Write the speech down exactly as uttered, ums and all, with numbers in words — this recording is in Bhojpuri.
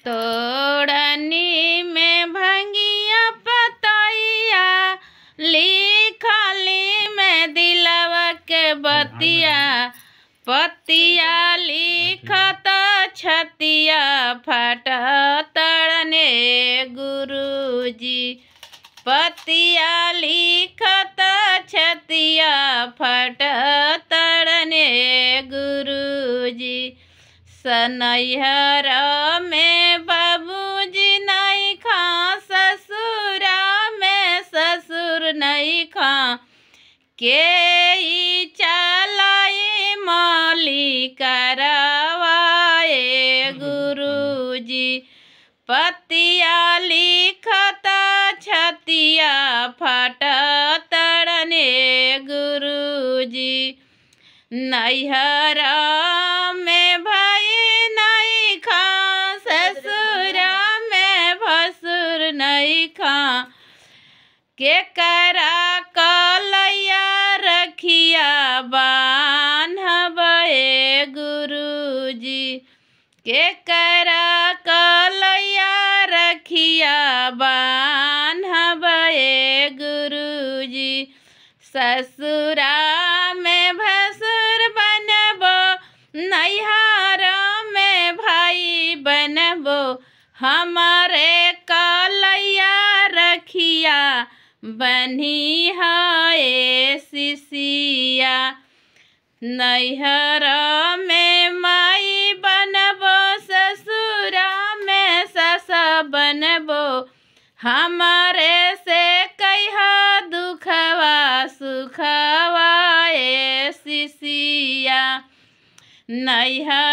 तोड़नी में भंगिया पतैया लिखली में दिलवा के बतिया पतिया लिखत छतिया फटतड़ने गुरुजी पतिया लिखत छतिया फटतड़ने गुरुजी सनैहर में बाबूजी नहीं खा ससुरा में ससुर नहीं खा के ही चलाई मौली करवाए गुरुजी पतिया लिखत छतिया फटतड़ने गुरुजी नैहर में भाई नहीं खा ससुरा में भसुर नहीं खा के करा कलैया रखिया बान्हबे गुरुजी के करा कलैया रखिया बान्हबे गुरुजी ससुरा में भसुर बनबो नैहर में भाई बनबो हमारे कलैया रखिया बनी है सिसिया नैहर में माई बनबो ससुरा में सस बनबो हमारे से कहिया दुखवा सुखवा ए सिसिया नैहर